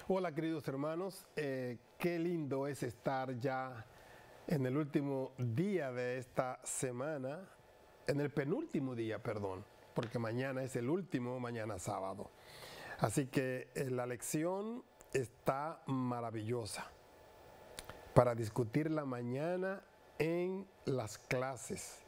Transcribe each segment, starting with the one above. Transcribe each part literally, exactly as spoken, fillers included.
Hola queridos hermanos, eh, qué lindo es estar ya en el último día de esta semana, en el penúltimo día, perdón, porque mañana es el último, mañana sábado. Así que eh, la lección está maravillosa para discutirla mañana en las clases.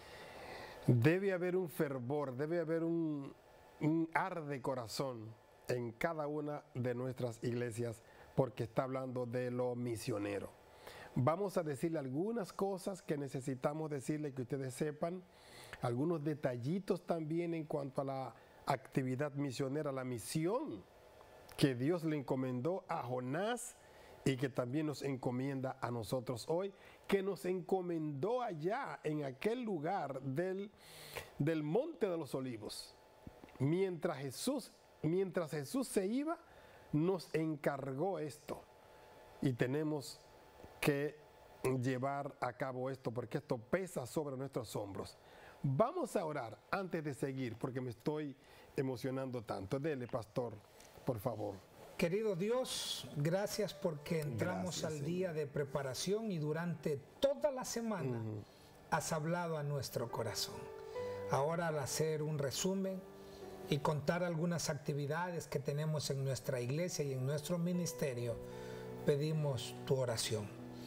Debe haber un fervor, debe haber un, un arde corazón en cada una de nuestras iglesias porque está hablando de lo misionero. Vamos a decirle algunas cosas que necesitamos decirle que ustedes sepan, algunos detallitos también en cuanto a la actividad misionera, la misión que Dios le encomendó a Jonás y que también nos encomienda a nosotros hoy, que nos encomendó allá en aquel lugar del, del Monte de los Olivos. Mientras Jesús, mientras Jesús se iba, nos encargó esto y tenemos que llevar a cabo esto porque esto pesa sobre nuestros hombros. Vamos a orar antes de seguir porque me estoy emocionando tanto. Dele, pastor, por favor. Querido Dios, gracias porque entramos gracias, al día de preparación y durante toda la semana uh-huh. has hablado a nuestro corazón. Ahora, al hacer un resumen y contar algunas actividades que tenemos en nuestra iglesia y en nuestro ministerio, pedimos tu oración.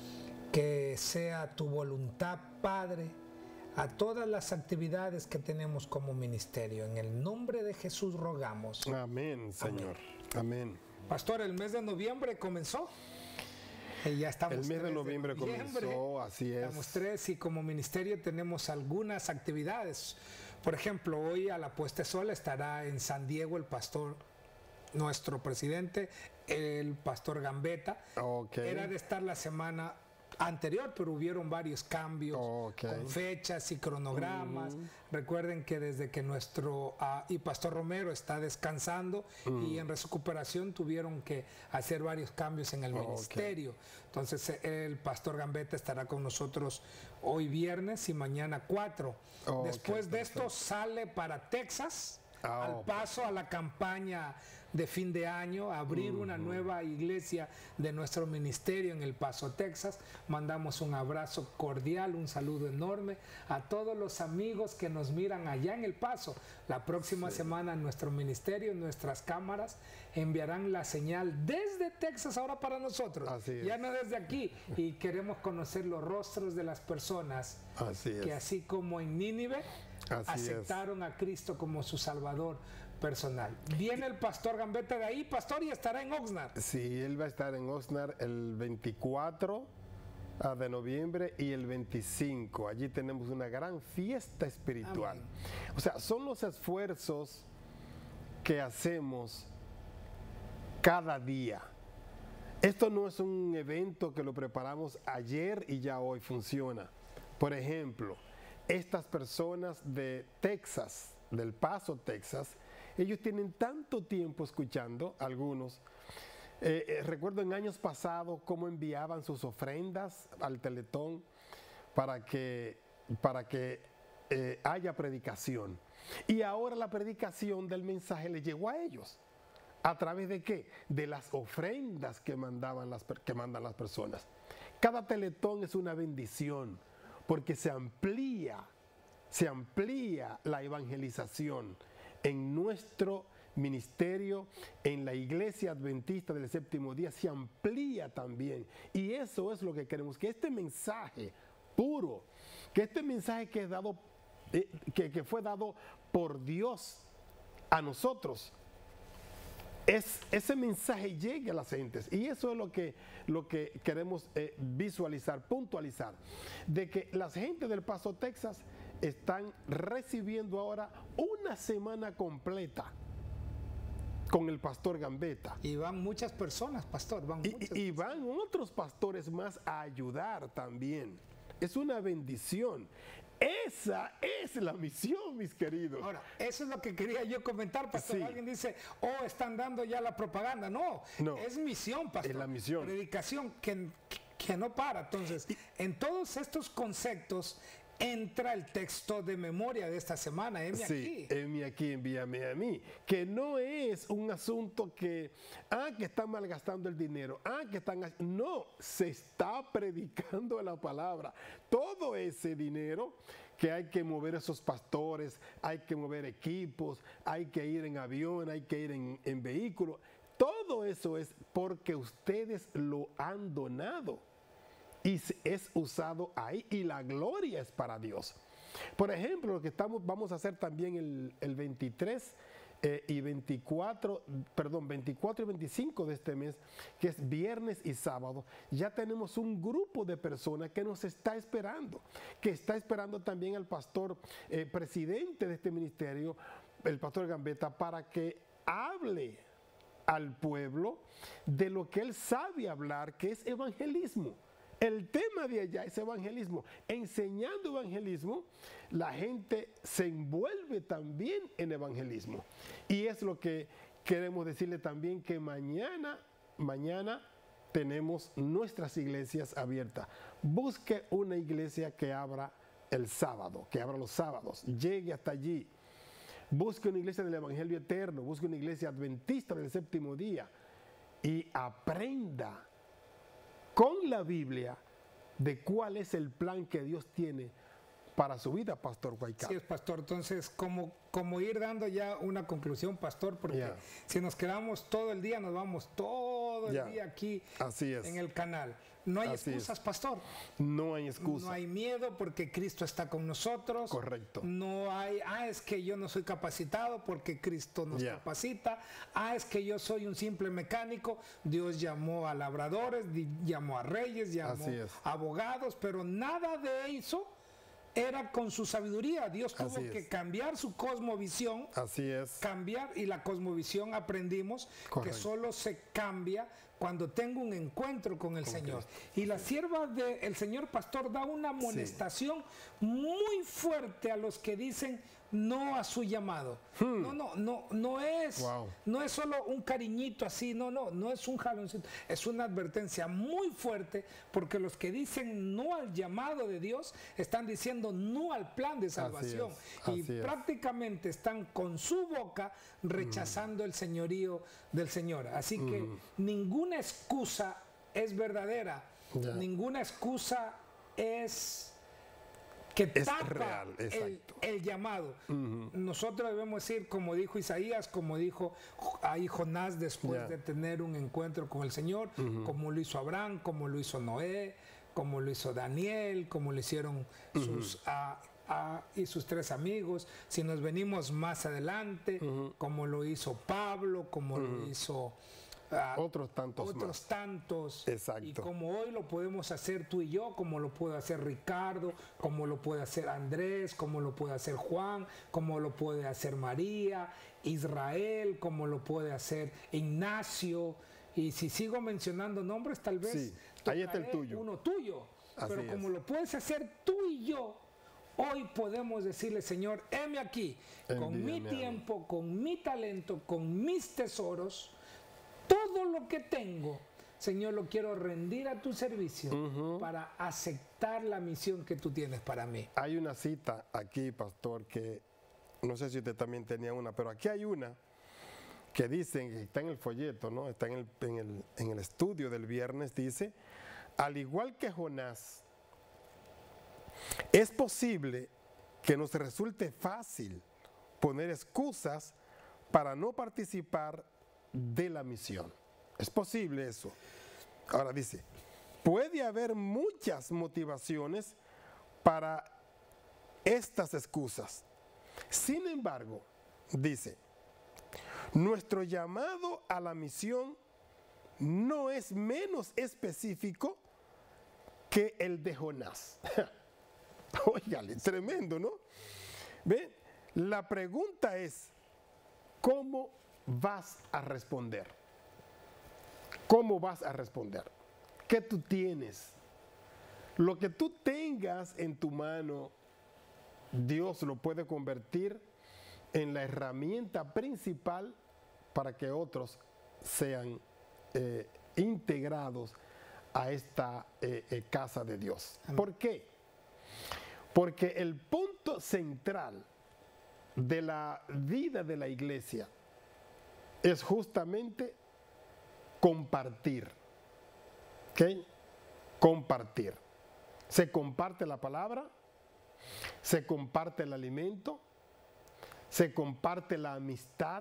Que sea tu voluntad, Padre, a todas las actividades que tenemos como ministerio. En el nombre de Jesús rogamos. Amén, Señor. Amén. Amén. Pastor, el mes de noviembre comenzó. Y ya estamos el mes de noviembre, de noviembre comenzó, así es. Estamos tres y como ministerio tenemos algunas actividades. Por ejemplo, hoy a la puesta de sol estará en San Diego el pastor, nuestro presidente, el pastor Gambetta. Okay. Era de estar la semana anterior, pero hubieron varios cambios okay. con fechas y cronogramas. Uh-huh. Recuerden que desde que nuestro uh, y Pastor Romero está descansando uh-huh. y en recuperación tuvieron que hacer varios cambios en el okay. ministerio. Entonces el Pastor Gambetta estará con nosotros hoy viernes y mañana cuatro. Oh, Después okay. de esto sale para Texas. Oh, al paso a la campaña de fin de año, abrir uh-huh. una nueva iglesia de nuestro ministerio en El Paso, Texas. Mandamos un abrazo cordial, un saludo enorme a todos los amigos que nos miran allá en El Paso. La próxima sí. semana nuestro ministerio, nuestras cámaras enviarán la señal desde Texas ahora para nosotros. Así ya es. no desde aquí. Y queremos conocer los rostros de las personas así que es. así como en Nínive así aceptaron es. a Cristo como su Salvador personal. Viene el pastor Gambetta de ahí, pastor, y estará en Oxnard. Sí, él va a estar en Oxnard el veinticuatro de noviembre y el veinticinco. Allí tenemos una gran fiesta espiritual. Amén. O sea, son los esfuerzos que hacemos cada día. Esto no es un evento que lo preparamos ayer y ya hoy funciona. Por ejemplo, estas personas de Texas, del Paso, Texas, ellos tienen tanto tiempo escuchando, algunos. Eh, eh, recuerdo en años pasados cómo enviaban sus ofrendas al Teletón para que, para que eh, haya predicación. Y ahora la predicación del mensaje les llegó a ellos. ¿A través de qué? De las ofrendas que, mandaban las, que mandan las personas. Cada Teletón es una bendición porque se amplía, se amplía la evangelización en nuestro ministerio, en la iglesia adventista del séptimo día, se amplía también. Y eso es lo que queremos, que este mensaje puro, que este mensaje que, es dado, eh, que, que fue dado por Dios a nosotros, es, ese mensaje llegue a las gentes. Y eso es lo que, lo que queremos eh, visualizar, puntualizar, de que las gentes del Paso, Texas, están recibiendo ahora una semana completa con el pastor Gambetta. Y van muchas personas, pastor. Van y, muchas y van otros pastores más a ayudar también. Es una bendición. Esa es la misión, mis queridos. Ahora, eso es lo que quería yo comentar, pastor. Sí. Alguien dice, oh, están dando ya la propaganda. No, no. es misión, pastor. Es la misión. Predicación que, que no para. Entonces, y, en todos estos conceptos entra el texto de memoria de esta semana, heme sí, aquí. heme aquí, envíame a mí. Que no es un asunto que, ah, que están malgastando el dinero, ah, que están... No, se está predicando la palabra. Todo ese dinero que hay que mover esos pastores, hay que mover equipos, hay que ir en avión, hay que ir en, en vehículo. Todo eso es porque ustedes lo han donado. Y es usado ahí y la gloria es para Dios. Por ejemplo, lo que estamos, vamos a hacer también el, el veintitrés eh, y veinticuatro, perdón, veinticuatro y veinticinco de este mes, que es viernes y sábado, ya tenemos un grupo de personas que nos está esperando, que está esperando también al pastor eh, presidente de este ministerio, el pastor Gambetta, para que hable al pueblo de lo que él sabe hablar, que es evangelismo. El tema de allá es evangelismo. Enseñando evangelismo, la gente se envuelve también en evangelismo. Y es lo que queremos decirle también, que mañana, mañana tenemos nuestras iglesias abiertas. Busque una iglesia que abra el sábado, que abra los sábados. Llegue hasta allí. Busque una iglesia del Evangelio Eterno. Busque una iglesia adventista del séptimo día. Y aprenda con la Biblia de cuál es el plan que Dios tiene para su vida, Pastor Guaycap. Sí, es, Pastor. Entonces, como, como ir dando ya una conclusión, Pastor, porque yeah. si nos quedamos todo el día, nos vamos todo el yeah. día aquí Así es. en el canal. No hay Así excusas, es. Pastor. No hay excusas. No hay miedo porque Cristo está con nosotros. Correcto. No hay, ah, es que yo no soy capacitado porque Cristo nos yeah. capacita. Ah, es que yo soy un simple mecánico. Dios llamó a labradores, llamó a reyes, llamó a abogados, pero nada de eso era con su sabiduría. Dios tuvo Así que es. cambiar su cosmovisión. Así es. Cambiar, y la cosmovisión aprendimos Correcto. que solo se cambia cuando tengo un encuentro con el con Señor. Cristo. Y la sierva del Señor Pastor da una amonestación sí. muy fuerte a los que dicen no a su llamado. Hmm. No, no, no, no es, wow. no es solo un cariñito así, no, no, no es un jaloncito, es una advertencia muy fuerte, porque los que dicen no al llamado de Dios están diciendo no al plan de salvación. Así es, así y es. prácticamente están con su boca rechazando mm. el señorío del Señor. Así que mm. ninguna excusa es verdadera, yeah. ninguna excusa es que es tapa real, el, el llamado. Uh-huh. Nosotros debemos decir, como dijo Isaías, como dijo ahí Jonás después yeah. de tener un encuentro con el Señor, uh-huh. como lo hizo Abraham, como lo hizo Noé, como lo hizo Daniel, como lo hicieron uh-huh. sus uh, uh, y sus tres amigos. Si nos venimos más adelante, uh-huh. como lo hizo Pablo, como uh-huh. lo hizo Uh, otros tantos otros más. tantos Exacto. Y como hoy lo podemos hacer tú y yo, como lo puede hacer Ricardo, como lo puede hacer Andrés, como lo puede hacer Juan, como lo puede hacer María, Israel, como lo puede hacer Ignacio, y si sigo mencionando nombres tal vez sí, ahí está el tuyo. Uno tuyo. Así pero es. Como lo puedes hacer tú y yo, hoy podemos decirle, Señor, heme aquí, Envíame con mi tiempo, con mi talento, con mis tesoros. Todo lo que tengo, Señor, lo quiero rendir a tu servicio uh-huh. para aceptar la misión que tú tienes para mí. Hay una cita aquí, Pastor, que no sé si usted también tenía una, pero aquí hay una que dicen, que está en el folleto, ¿no? Está en el, en el, en el estudio del viernes, dice, al igual que Jonás, es posible que nos resulte fácil poner excusas para no participar de la misión. Es posible eso. Ahora dice, puede haber muchas motivaciones para estas excusas. Sin embargo, dice, nuestro llamado a la misión no es menos específico que el de Jonás. Óigale, tremendo, ¿no? ¿Ve? La pregunta es, ¿cómo vas a responder? ¿Cómo vas a responder? ¿Qué tú tienes? Lo que tú tengas en tu mano, Dios lo puede convertir en la herramienta principal para que otros sean eh, integrados a esta eh, eh, casa de Dios. Amén. ¿Por qué? Porque el punto central de la vida de la iglesia es justamente compartir. ¿Ok? Compartir. Se comparte la palabra, se comparte el alimento, se comparte la amistad,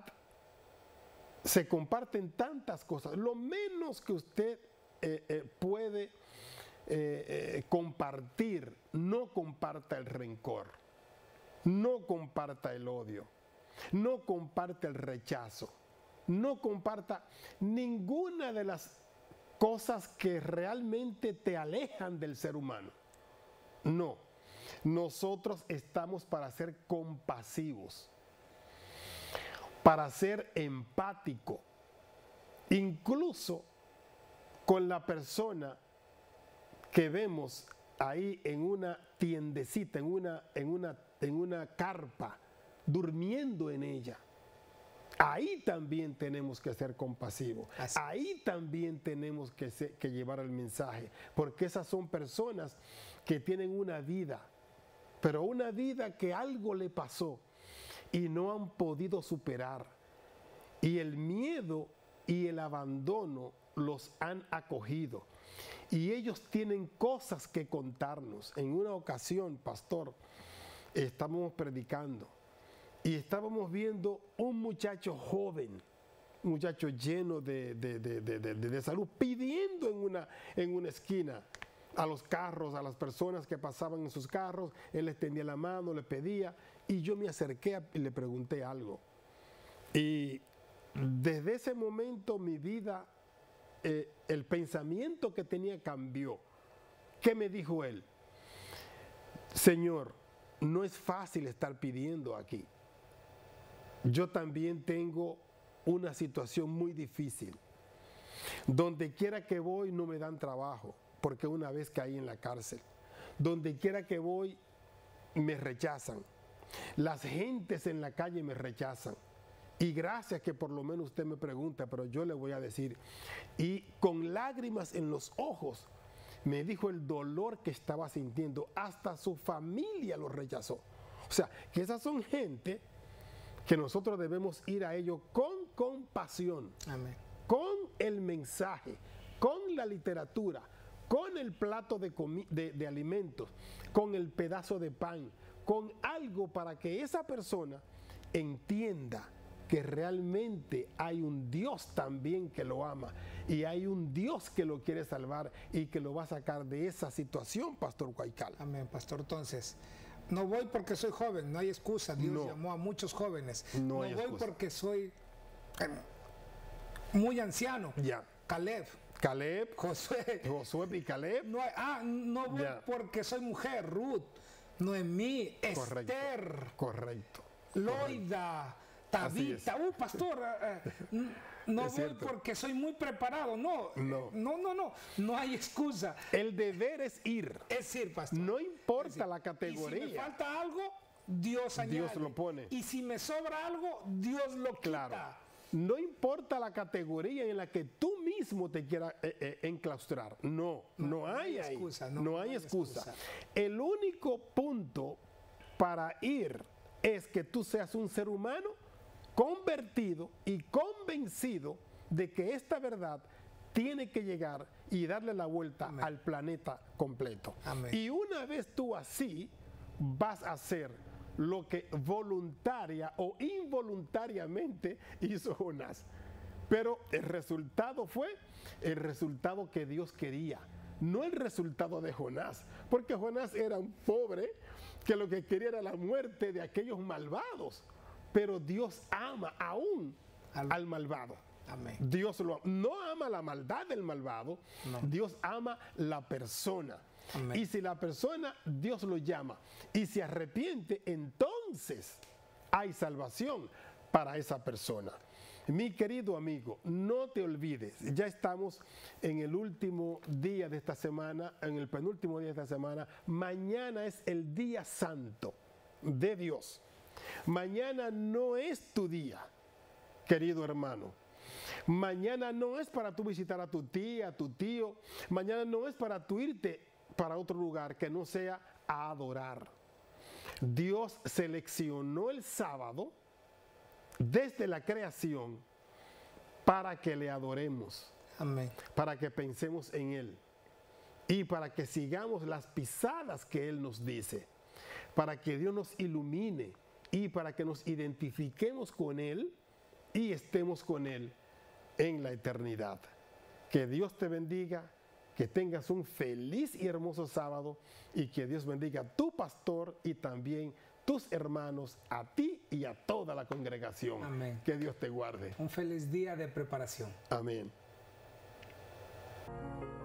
se comparten tantas cosas. Lo menos que usted eh, eh, puede eh, eh, compartir, no comparta el rencor, no comparta el odio, no comparta el rechazo, no comparta ninguna de las cosas que realmente te alejan del ser humano. No, nosotros estamos para ser compasivos, para ser empático, incluso con la persona que vemos ahí en una tiendecita, en una, en una, en una carpa, durmiendo en ella. Ahí también tenemos que ser compasivos. Así. Ahí también tenemos que, ser, que llevar el mensaje, porque esas son personas que tienen una vida, pero una vida que algo le pasó y no han podido superar. Y el miedo y el abandono los han acogido. Y ellos tienen cosas que contarnos. En una ocasión, pastor, estábamos predicando y estábamos viendo un muchacho joven, un muchacho lleno de, de, de, de, de, de salud, pidiendo en una, en una esquina a los carros, a las personas que pasaban en sus carros. Él les tendía la mano, le pedía, y yo me acerqué y le pregunté algo. Y desde ese momento mi vida, eh, el pensamiento que tenía cambió. ¿Qué me dijo él? Señor, no es fácil estar pidiendo aquí. Yo también tengo una situación muy difícil. Donde quiera que voy no me dan trabajo, porque una vez caí en la cárcel. Donde quiera que voy me rechazan. Las gentes en la calle me rechazan. Y gracias que por lo menos usted me pregunta, pero yo le voy a decir. Y con lágrimas en los ojos me dijo el dolor que estaba sintiendo. Hasta su familia lo rechazó. O sea, que esas son gente que nosotros debemos ir a ellos con compasión. Amén. Con el mensaje, con la literatura, con el plato de, de, de alimentos, con el pedazo de pan, con algo para que esa persona entienda que realmente hay un Dios también que lo ama y hay un Dios que lo quiere salvar y que lo va a sacar de esa situación, Pastor Guaycal. Amén, Pastor. Entonces, no voy porque soy joven, no hay excusa. Dios no. llamó a muchos jóvenes. No, no voy excusa. Porque soy eh, muy anciano. Ya. Caleb. Caleb, Josué. Josué y Caleb. No, ah, no voy ya. Porque soy mujer. Ruth, Noemí, Correcto. Esther. Correcto. Loida. Tabita, uh, pastor, uh, uh, no voy cierto. Porque soy muy preparado, no, no, no, no, no, no hay excusa. El deber es ir. Es ir, pastor. No importa es la categoría. Y si me falta algo, Dios añade. Dios lo pone. Y si me sobra algo, Dios lo quita. Claro. No importa la categoría en la que tú mismo te quieras eh, eh, enclaustrar. No, no, no hay, hay excusa. No, no, no hay, hay excusa. excusa. El único punto para ir es que tú seas un ser humano convertido y convencido de que esta verdad tiene que llegar y darle la vuelta Amén. Al planeta completo. Amén. Y una vez tú así vas a hacer lo que voluntaria o involuntariamente hizo Jonás. Pero el resultado fue el resultado que Dios quería, no el resultado de Jonás, porque Jonás era un pobre que lo que quería era la muerte de aquellos malvados. Pero Dios ama aún al, al malvado. Amén. Dios lo, no ama la maldad del malvado, no. Dios ama la persona. Amén. Y si la persona, Dios lo llama y se arrepiente, entonces hay salvación para esa persona. Mi querido amigo, no te olvides, ya estamos en el último día de esta semana, en el penúltimo día de esta semana. Mañana es el día santo de Dios. Mañana no es tu día, querido hermano. Mañana no es para tú visitar a tu tía, a tu tío. Mañana no es para tú irte para otro lugar que no sea a adorar. Dios seleccionó el sábado desde la creación para que le adoremos. Amén. Para que pensemos en Él y para que sigamos las pisadas que Él nos dice, para que Dios nos ilumine y para que nos identifiquemos con Él y estemos con Él en la eternidad. Que Dios te bendiga, que tengas un feliz y hermoso sábado y que Dios bendiga a tu pastor y también tus hermanos, a ti y a toda la congregación. Amén. Que Dios te guarde. Un feliz día de preparación. Amén.